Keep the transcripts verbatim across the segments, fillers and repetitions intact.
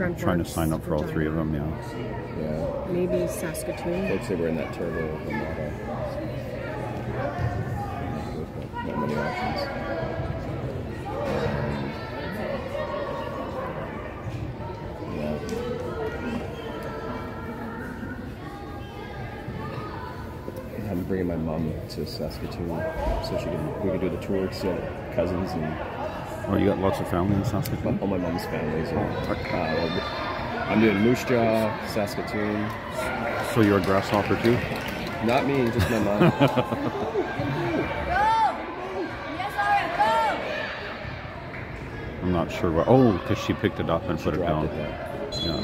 Grand trying to Forks, sign up for all three of them, yeah. Yeah. Maybe Saskatoon. Folks say we're in that turbo model. Not many options. Um, yeah. I'm bringing my mom to Saskatoon so she can we can do the tour, see all the cousins and. Oh, you got lots of family in Saskatoon? All my mom's families. Are, uh, I'm doing Moose Jaw, Saskatoon. So you're a grasshopper too? Not me, just my mom. I'm not sure what. Oh, because she picked it up and She put it down. dropped it down. Yeah.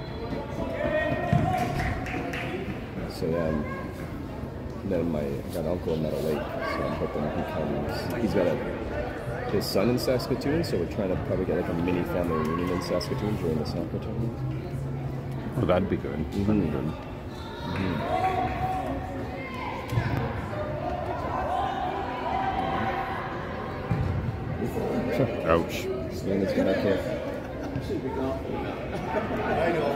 So then, then my I got an uncle in Meadow Lake, so I'm hoping he comes. He's got a his son in Saskatoon, so we're trying to probably get like a mini family reunion in Saskatoon during the soccer tournament. Oh, that'd be good. Mm-hmm. That'd be good. Mm-hmm. Ouch. Selena's got up here. I know.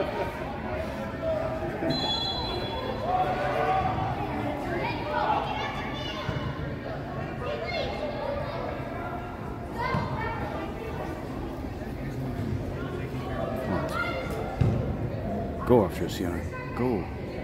Go after Sienna. Go.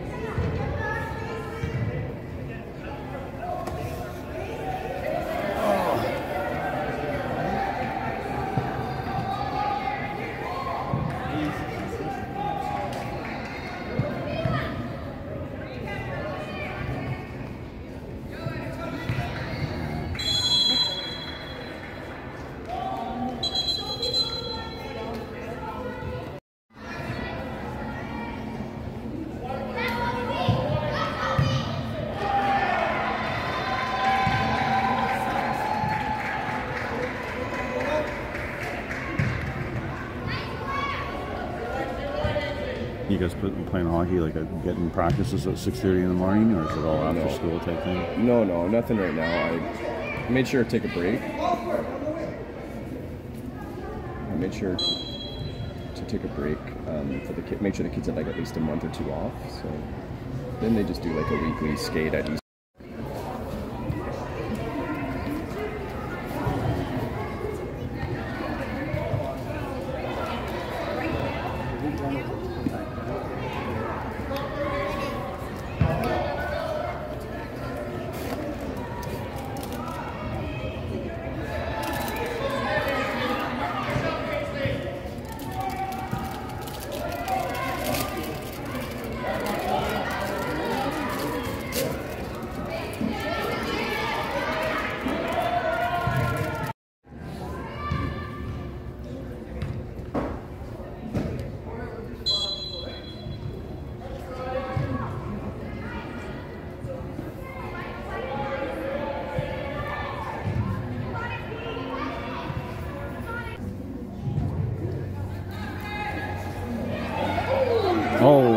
You guys put, playing hockey, like uh, getting practices at six thirty in the morning, or is it all after No. school type thing? No, no, nothing right now. I made sure to take a break. I made sure to take a break um, for the kid. Make sure the kids have like at least a month or two off. So then they just do like a weekly skate at East. Oh.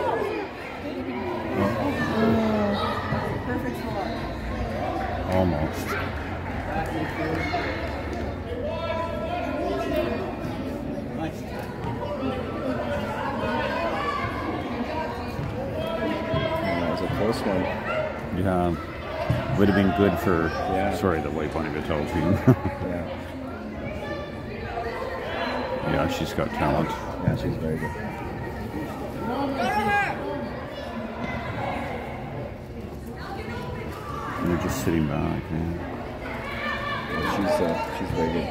Almost. That was a close one. Yeah. Would have been good for, Yeah. sorry, the white bunny to tell team. Yeah, Yeah, she's got talent. yeah, she's very good. And they're just sitting back, man. Yeah, she's uh, she's very good.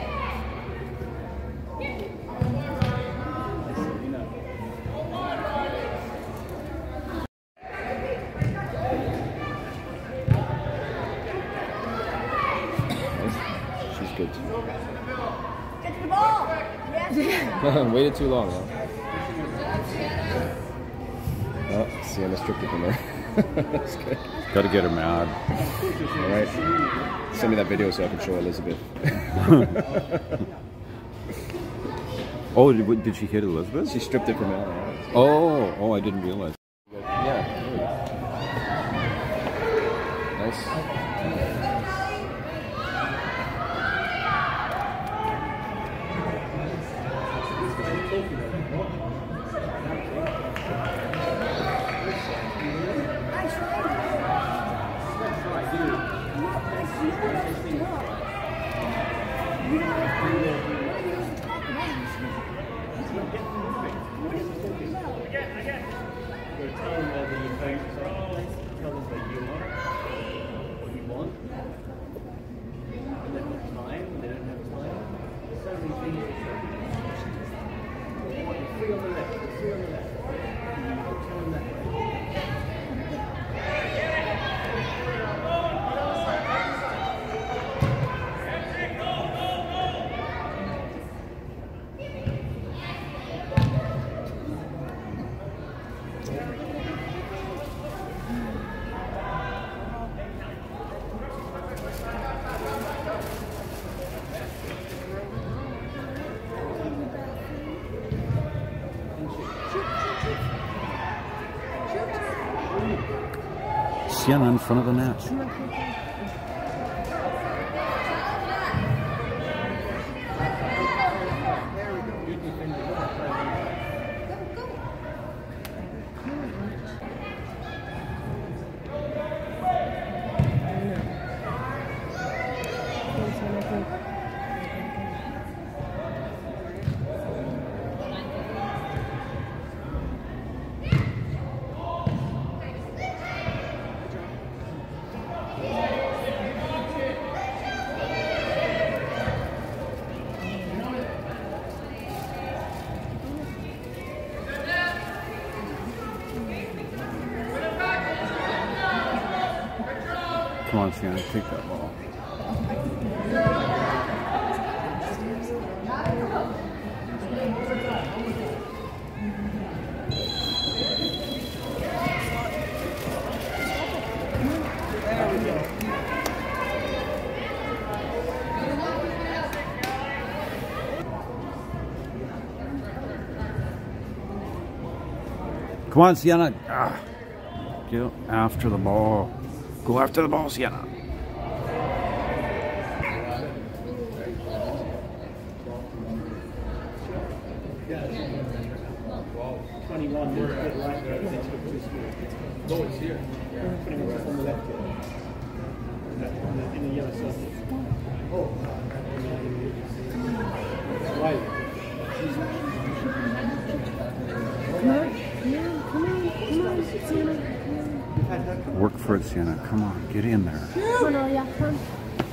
She's good. Get the ball! Yes! Waited too long, huh? Oh, Sienna stripped it from her. That's good. Got to get her mad. All right. Send me that video so I can show Elizabeth. Oh, did, what- did she hit Elizabeth? She stripped it from her. Oh, oh, I didn't realize. Yeah. Nice. Sienna in front of the net. Come on, Sienna, take that ball. Come on, Sienna. Ah, get after the ball. Go after the ball, Sienna. twenty-one, there's a bit right there. No, it's here. Putting it on the left here. In the yellow circle. Oh. Right. Come on, yeah, come on, come on, Sienna. Work for it, Sienna. Come on, get in there. Come on, Olya, come on.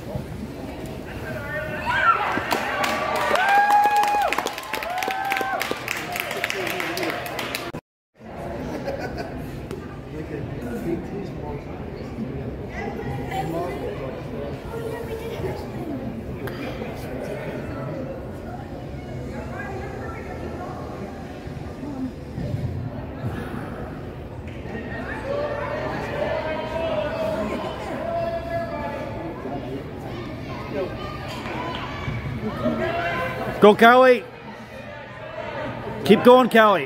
Go, Callie. Keep going, Callie.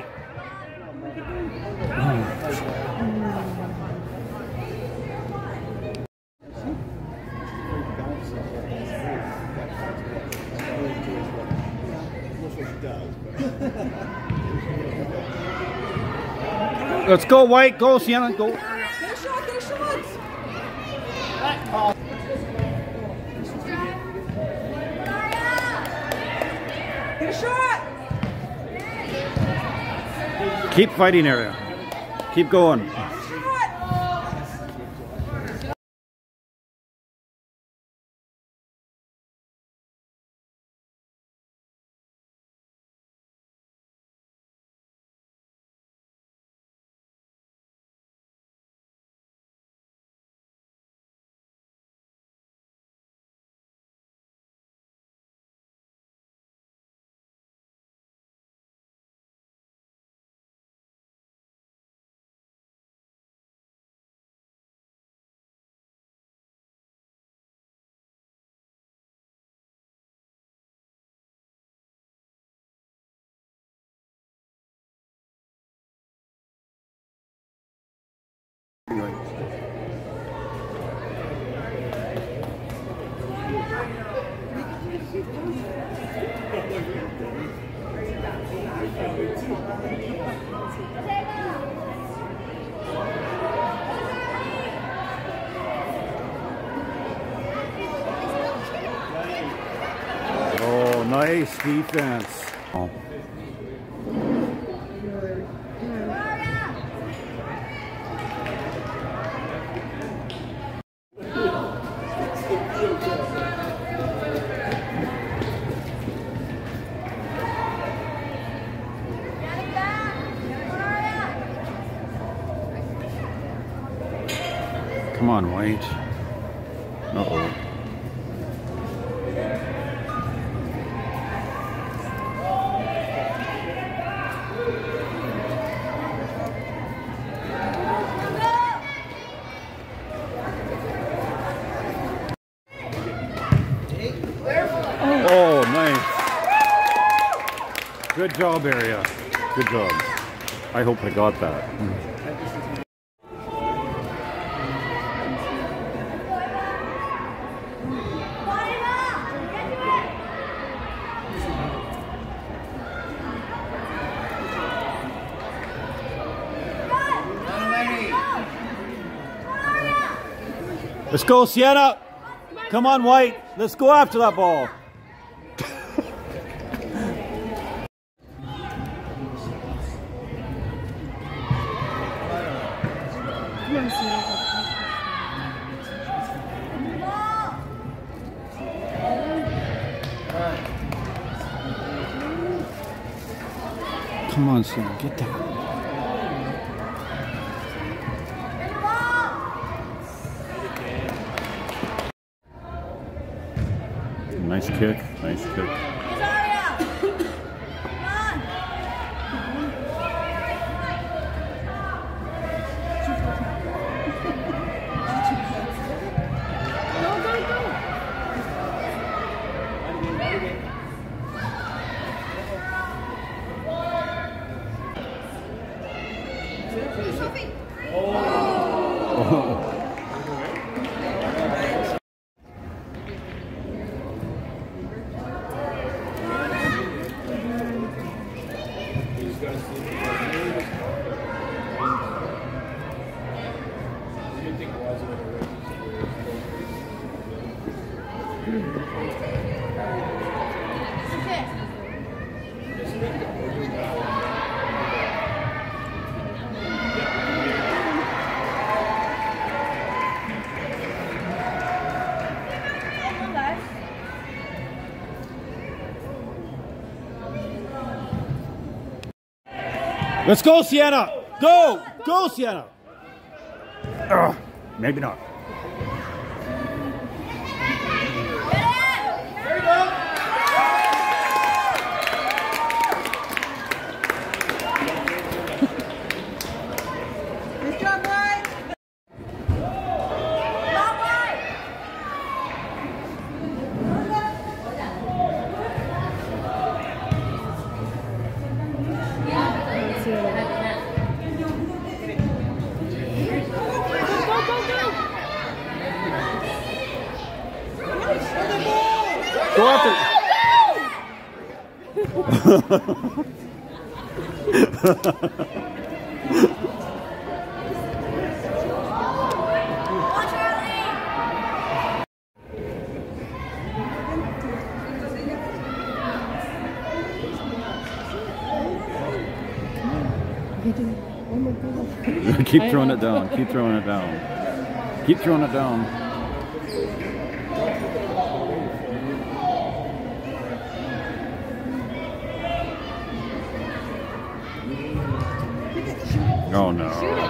Let's go, White. Go, Sienna. Go. Get a shot, get a shot! Get a shot! Keep fighting, area. Keep going. Oh, nice defense. Oh. Come on, White. Uh-oh. Oh, nice. Good job, Area. Good job. I hope I got that. Let's go, Sienna. Come on, White. Let's go after that ball. Come on, Sienna. Get that. Nice kick, nice kick. Let's go, Sienna! Go! Go, Sienna! Ugh, maybe not. Good job, boys. Go after. Keep throwing it down. Keep throwing it down. Keep throwing it down. Oh no.